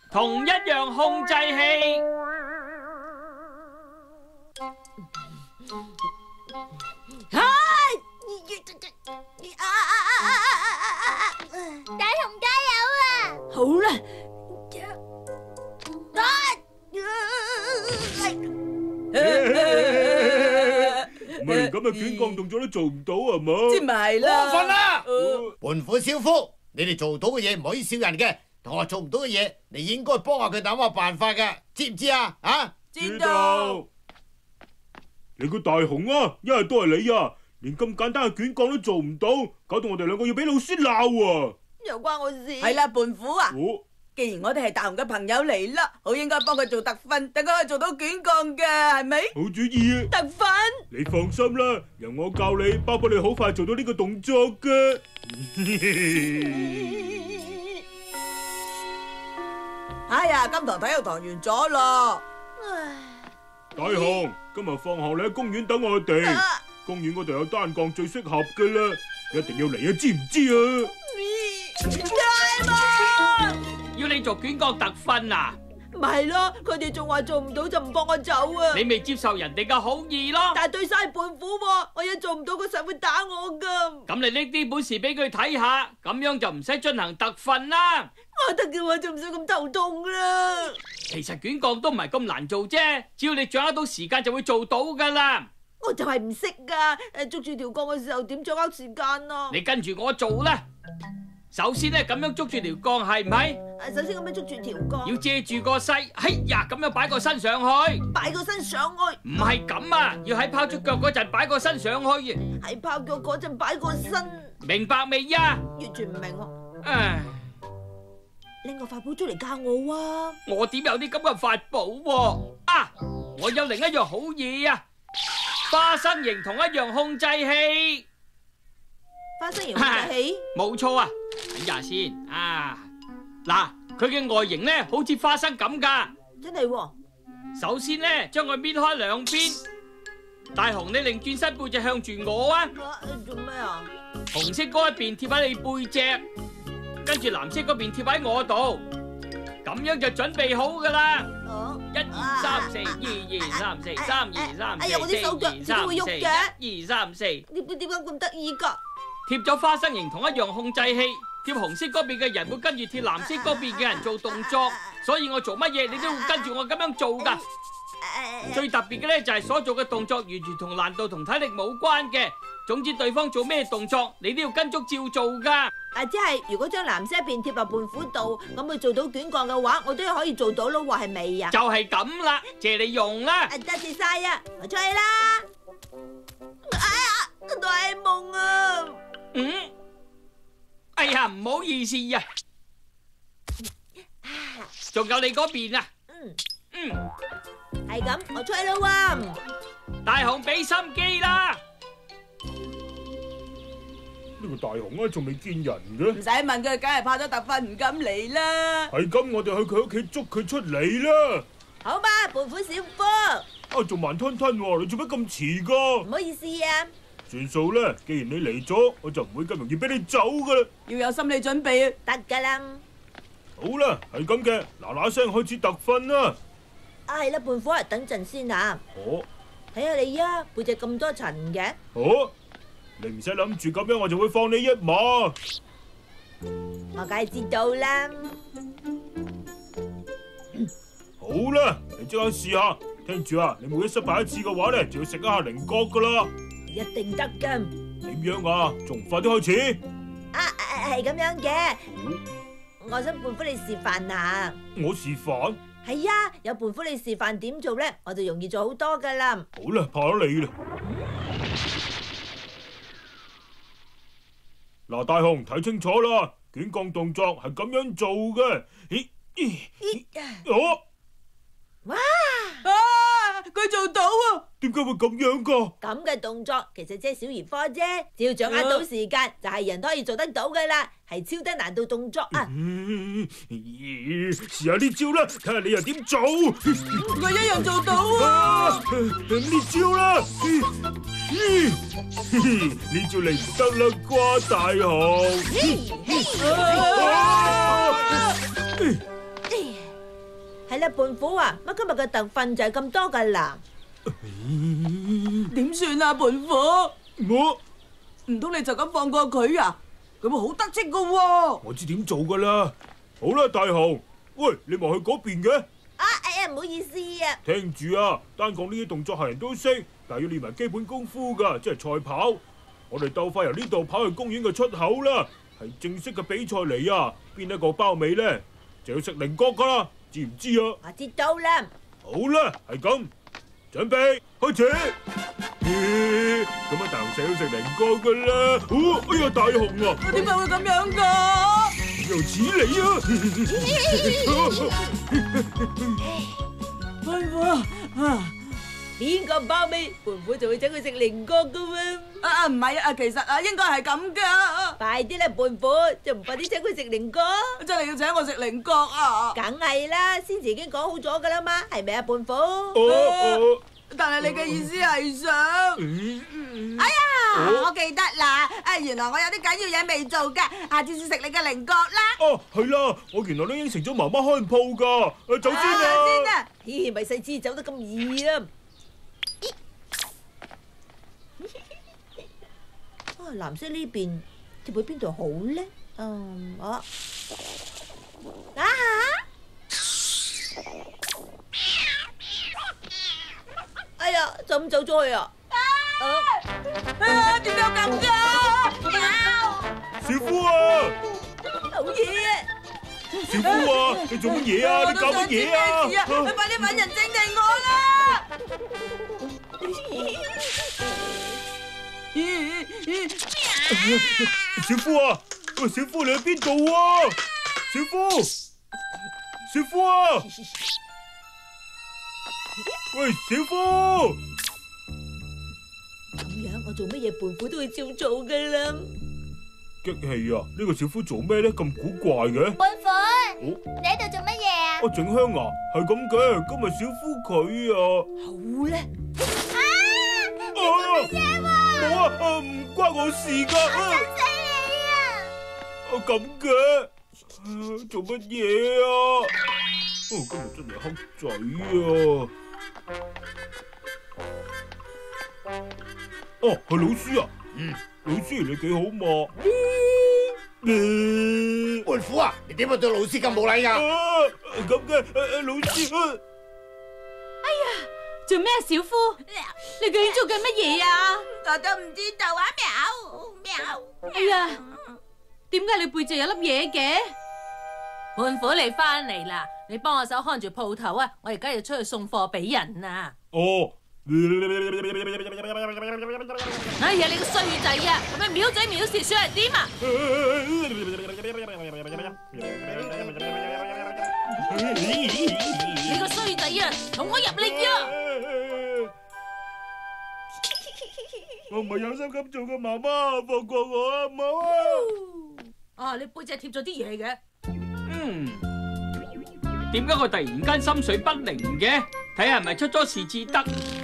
同一樣控制器。 大雄加油啊！ 好啦， 唔係連咁嘅捲鋼動作都做唔到係嘛？ 知咪啦？ 過分啦！ 胖虎、小夫，你哋做到嘅嘢唔可以笑人嘅，同學做唔到嘅嘢，你應該幫下佢諗下辦法嘅，知唔知啊？啊？ 知道。 你個大雄啊，一係都係你啊，連咁簡單嘅捲鋼都做唔到，搞到我哋兩個要俾老師鬧啊！ 又關我事？ 係啦，胖虎啊！ 哦， 既然我哋係大雄嘅朋友嚟啦，好應該幫佢做特訓，等佢可以做到捲鋼嘅，係咪？ 好主意啊！ 特訓？ 你放心啦，由我教你，包保你好快做到呢個動作嘅。 哎呀，今堂體育堂完咗咯。 大雄，今日放學你喺公園等我哋，公園嗰度有單槓最適合嘅啦，一定要嚟啊，知唔知啊？ 要你做捲鋼特訓啊！ 咪係咯，佢哋仲話做唔到就唔放我走啊！ 你未接受人哋嘅好意咯。 但係對晒胖虎喎，我一做唔到，佢實會打我噶。 咁你拎啲本事俾佢睇下，咁樣就唔使進行特訓啦。 我得嘅話就唔使咁頭痛啦。 其實捲鋼都唔係咁難做啫，只要你掌握到時間就會做到噶啦。 我就係唔識噶，捉住條鋼嘅時候點掌握時間啊？ 你跟住我做啦。首先咧，咁樣捉住條鋼係唔係？ 首先咁樣捉住條鋼， 要借住個勢，哎呀，咁樣擺個身上去。 擺個身上去。 唔係咁啊，要喺拋出腳嗰陣擺個身上去。 喺拋腳嗰陣擺個身。 明白未呀？ 完全唔明喎。 唉， 拎個法寶出嚟教我啊！ 我點有啲咁嘅法寶喎？啊，我有另一樣好嘢啊！花生形同一樣控制器。 花生形控制器？ 冇錯啊！睇下先啊，嗱，佢嘅外形咧好似花生咁噶。 真係喎。 首先咧，將佢搣開兩邊。大雄，你擰轉身背脊向住我啊！ 做咩啊？ 紅色嗰一邊貼喺你背脊，跟住藍色嗰邊貼喺我度，咁樣就準備好噶啦。1、2、3、4，1、2、3、4，3、2、3、4， 哎呀，我啲手腳自己會喐嘅。 1、2、3、4。 點解咁得意噶？ 貼咗花生形同一樣控制器，貼紅色嗰邊嘅人會跟住貼藍色嗰邊嘅人做動作，所以我做乜嘢你都會跟住我咁樣做噶。最特別嘅咧就係所做嘅動作完全同難度同體力冇關嘅，總之對方做咩動作你都要跟足照做噶。 即係如果將藍色一邊貼落胖虎度，咁佢做到捲鋼嘅話，我都可以做到咯，係咪啊？ 就係咁啦，借你用啦。 多謝晒啊，我出去啦。哎呀，大夢啊！ 哎呀，唔好意思啊，仲有你嗰邊啊。 係咁，我出去啦喎。 大雄俾心機啦。 呢個大雄啊，仲未見人嘅。 唔使問佢，梗係怕咗特訓唔敢嚟啦。 係咁，我哋去佢屋企捉佢出嚟啦。 好吧，胖虎小夫。 仲慢吞吞喎，你做乜咁遲噶？ 唔好意思啊。 算數啦，既然你嚟咗，我就唔會咁容易俾你走噶啦。 要有心理準備啊。 得噶啦。 好啦，係咁嘅，嗱聲開始特訓啦。 係啦，胖虎啊，等陣先啊。睇下你啊，背脊咁多塵嘅。 你唔使諗住咁樣，我就會放你一馬。 我梗係知道啦。 好啦，你即刻試下，聽住啊！你每一失敗一次嘅話咧，就要食一下菱角噶啦。 一定得噶。 點樣啊？仲唔快啲開始？ 係咁樣嘅。我想胖虎你示範下。 我示範？ 係啊，有胖虎你示範點做咧，我就容易做好多噶啦。 好啦，怕咗你啦。嗱，大雄睇清楚啦，捲鋼動作係咁樣做嘅。 哇！ 佢做到啊！ 點解會咁樣噶？ 咁嘅動作其實即係小兒科啫，只要掌握到時間，就係人都可以做得到噶啦，係超低難度動作啊！ 試下呢招啦，睇下你又點做。 我一樣做到啊！ 呢招啦，呢招你唔得啦，瓜大雄。 係啦，胖虎啊，乜今日嘅特訓就係咁多噶啦？ 點算啊，胖虎？唔通你就咁放過佢啊？佢會好得戚噶喎！ 我知點做噶啦。好啦，大雄，喂，你咪去嗰邊嘅。 唔好意思啊。 聽住啊，單槓呢啲動作係人都識，但係要練埋基本功夫噶，即係賽跑。我哋鬥快由呢度跑去公園嘅出口啦，係正式嘅比賽嚟啊！邊一個包尾咧，就要食菱角噶啦，知唔知啊？ 我知道啦。 好啦，係咁，準備開始。咁啊，大雄就要食菱角噶啦。哎呀，大雄啊！ 點解會咁樣噶？ 又似你啊！ 胖虎啊！ 邊個包尾，胖虎就會請佢食菱角噶喎。 唔係啊，其實啊，應該係咁噶。 快啲啦，胖虎，仲唔快啲請佢食菱角？ 真係要請我食菱角啊！ 梗係啦，先前已經講好咗噶啦嘛，係咪啊，胖虎？ 但係你嘅意思係想……我記得啦，原來我有啲緊要嘢未做㗎，下次先食你嘅菱角啦。 哦，係啦，我原來都應承咗媽媽開鋪㗎，走先啦。 咪細知走得咁易啊！藍色呢邊貼去邊度好咧？哎呀，就咁走咗去啊！ 點解咁㗎？ 小夫啊！ 好嘢啊！ 小夫啊，你做乜嘢啊？你搞乜嘢啊？ 你快啲揾人整定我啦！ 小夫啊！喂，小夫你喺邊度啊？小夫啊！喂，小夫！ 咁樣我做乜嘢胖虎都會照做噶啦。 激氣啊！呢個小夫做咩咧？咁古怪嘅。 胖虎，你喺度做乜嘢啊？ 我整香啊，係咁嘅。今日小夫佢啊， 好咧。 冇冇啊！唔關我事噶。 我想死你啊！ 咁嘅，做乜嘢啊？今日真係黑仔啊！係老師啊！老師你幾好嘛？ 胖虎啊，你點解對老師咁冇禮噶？ 咁嘅，老師。 做咩啊，小夫？你究竟做緊乜嘢啊？ 我都唔知道啊！喵！ 哎呀，點解你背脊有粒嘢嘅？胖虎你翻嚟啦，你幫我手看住鋪頭啊！我而家要出去送貨俾人啊！哎呀，你個衰仔啊！咁樣藐嘴藐舌算係點啊？你個衰仔啊，同我入嚟啊！ 我唔係有心咁做嘅，媽媽放過我啊，唔好啊！ 你背脊貼咗啲嘢嘅。 點解我突然間心水不寧嘅？睇下係咪出咗事至得。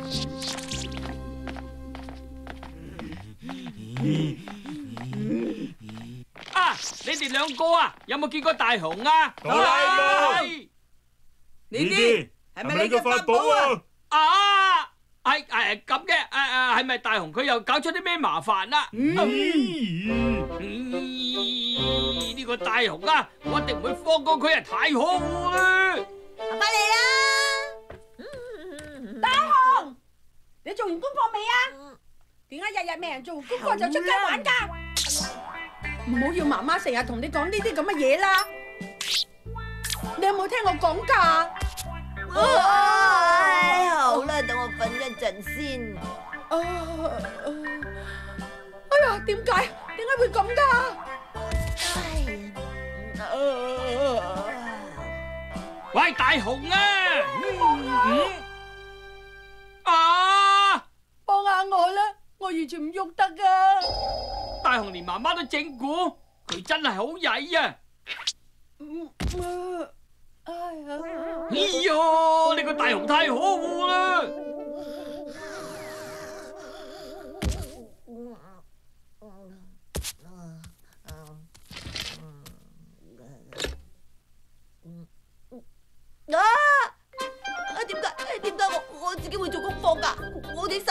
你哋兩個啊，有冇見過大雄啊？ 哆啦 A 夢， 呢啲係咪你嘅法寶啊？ 係咁嘅，係咪大雄佢又搞出啲咩麻煩啦？呢個大雄啊，我一定唔會放過佢啊！太可惡啦！ 翻嚟啦！ 大雄，你做完功課未啊？點解日日未人做完功課就出街玩噶？唔好要媽媽成日同你講呢啲咁嘅嘢啦！你有冇聽我講噶？ 好啦，等我瞓一陣先。 哎呀，點解會咁噶？ 喂，大雄啊！ 幫下我啦，我完全唔喐得噶。 大雄連媽媽都整蠱，佢真係好曳啊！哎呀，你個大雄太可惡啦！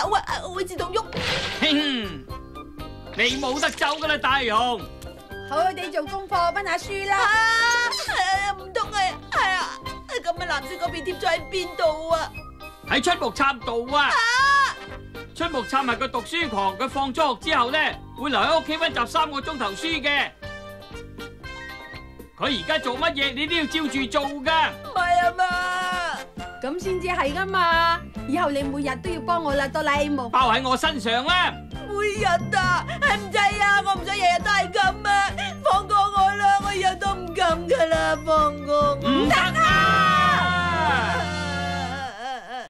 走啊！我會自動喐。 哼，你冇得走噶啦，大雄。 好好地做功課，溫下書啦。 唔通係啊？咁啊，藍色嗰邊貼咗喺邊度啊？ 喺出木杉度啊！出木杉係個讀書狂，佢放咗學之後咧，會留喺屋企溫習3個鐘頭書嘅。佢而家做乜嘢，你都要照住做噶。 唔係啊嘛？ 咁先至係噶嘛！以後你每日都要幫我啦，哆啦 A 夢。 包喺我身上啦。 每日啊，係唔制啊！我唔想日日都係咁啊！放過我啦，我以後都唔咁噶啦，放過我。 唔得啊！